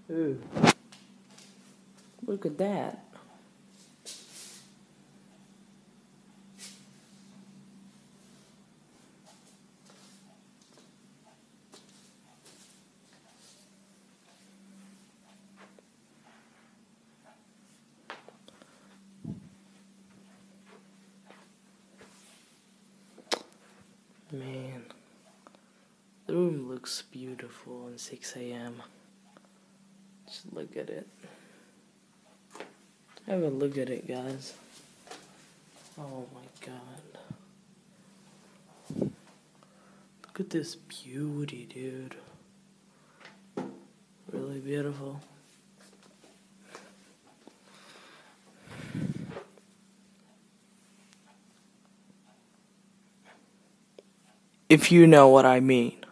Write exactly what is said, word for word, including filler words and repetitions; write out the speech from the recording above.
Ooh. Look at that. Man, the room looks beautiful at six A M Just look at it. Have a look at it, guys. Oh my god. Look at this beauty, dude. Really beautiful. If you know what I mean.